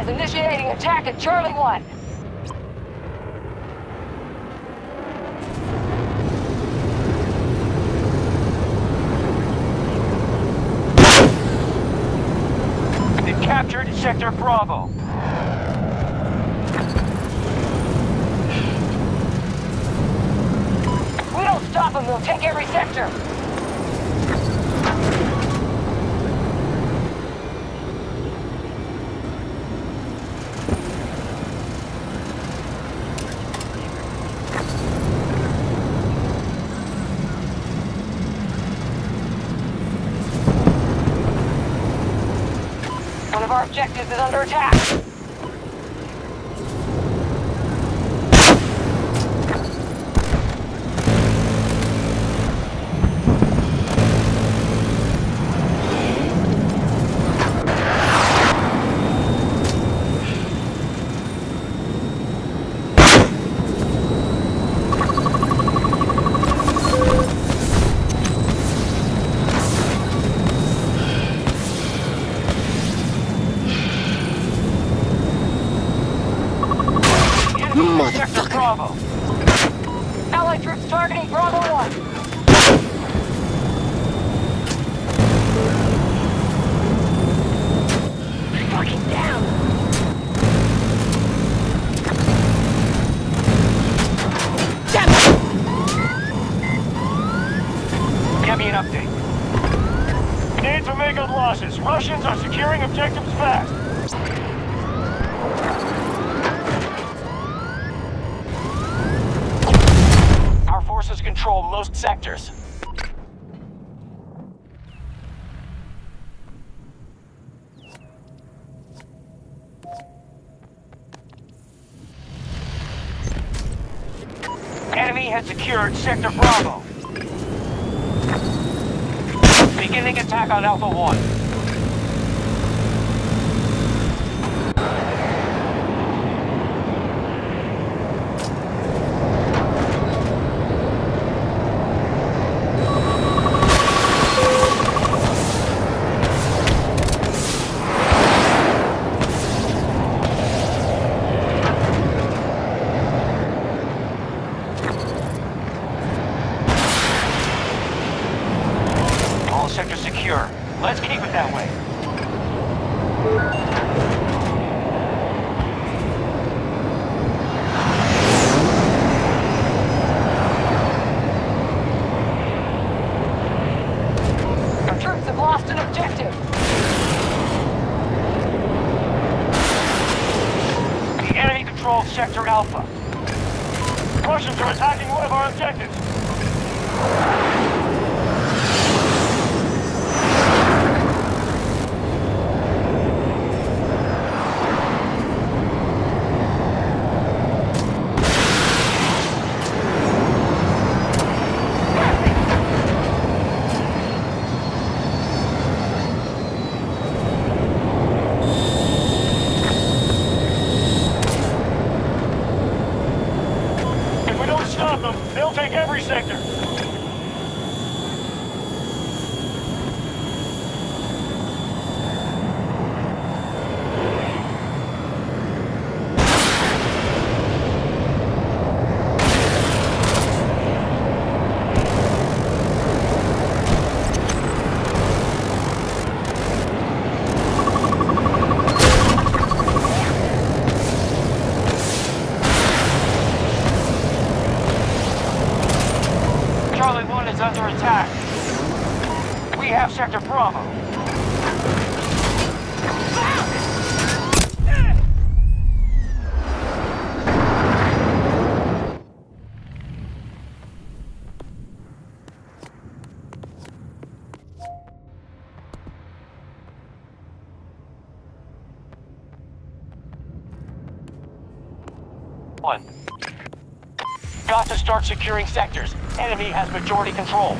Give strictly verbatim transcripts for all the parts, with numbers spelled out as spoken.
initiating attack at Charlie one. They've captured Sector Bravo. We don't stop them, they'll take every sector. One of our objectives is under attack. Sector Bravo. Allied troops targeting Bravo one. Fucking down. Damn it! Give me an update. Need to make up losses. Russians are securing objectives fast. Our forces control most sectors. Enemy has secured Sector Bravo. Beginning attack on Alpha one. Sector secure. Let's keep it that way. Our troops have lost an objective. The enemy controls Sector Alpha. Russians are attacking one of our objectives. Stop them! They'll take every sector! Charlie one is under attack. We have Sector Bravo. One. Got to start securing sectors. Enemy has majority control.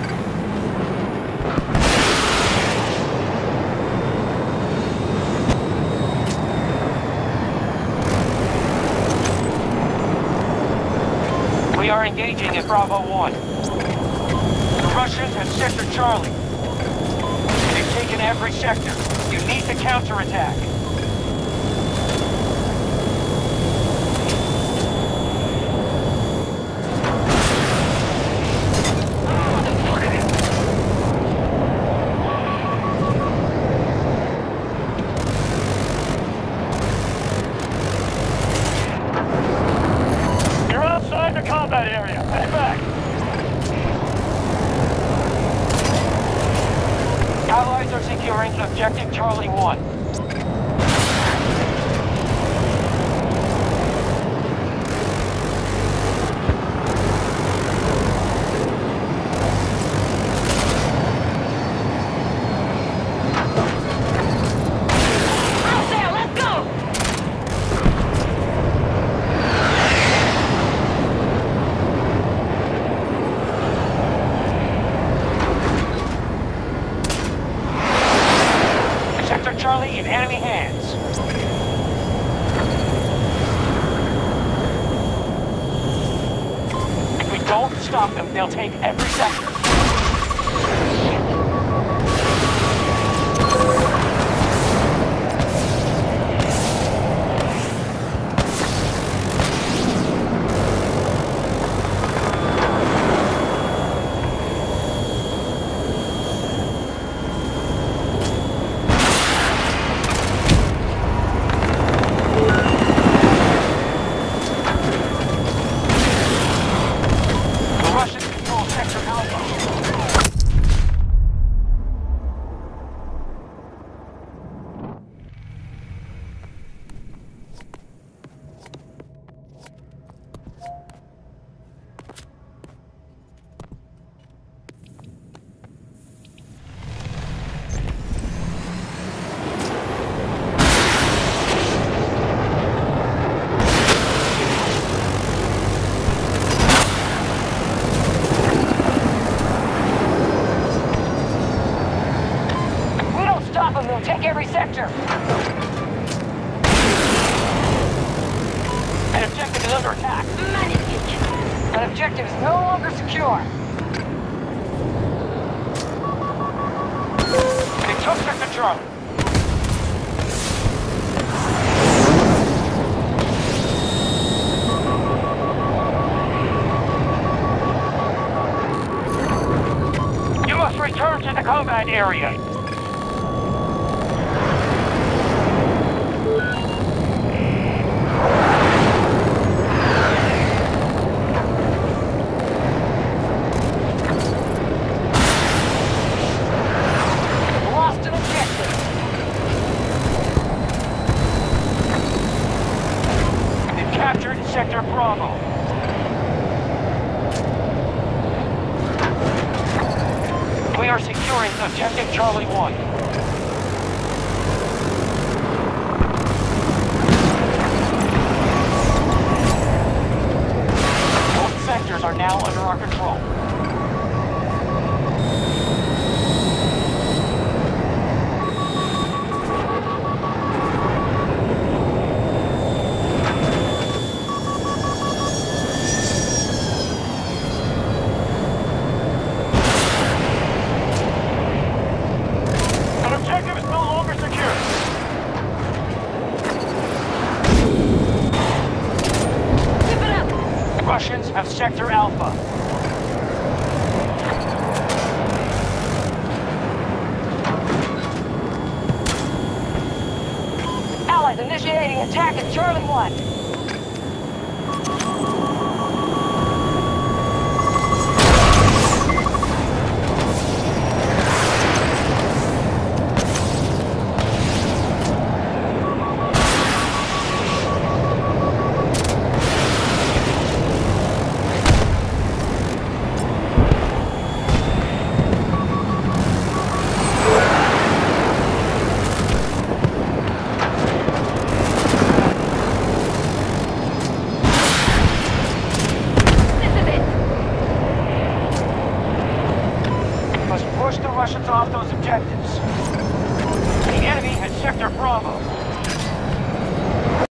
We are engaging at Bravo one. The Russians have Sector Charlie. They've taken every sector. You need to counterattack. Charlie one. Out there, let's go! Sector Charlie in enemy hands. If we don't stop them, they'll take every sector. The Russians control Sector Alpha. We don't stop them, they'll take every sector. An objective is under attack. An objective is no longer secure. They took Sector Charlie. You must return to the combat area. Lost an objective. They've captured Sector Bravo. We are securing Objective Charlie one. Both sectors are now under our control. An objective is no longer secure. Keep it up! Russians have Sector Alpha. Allies initiating attack at Charlie one.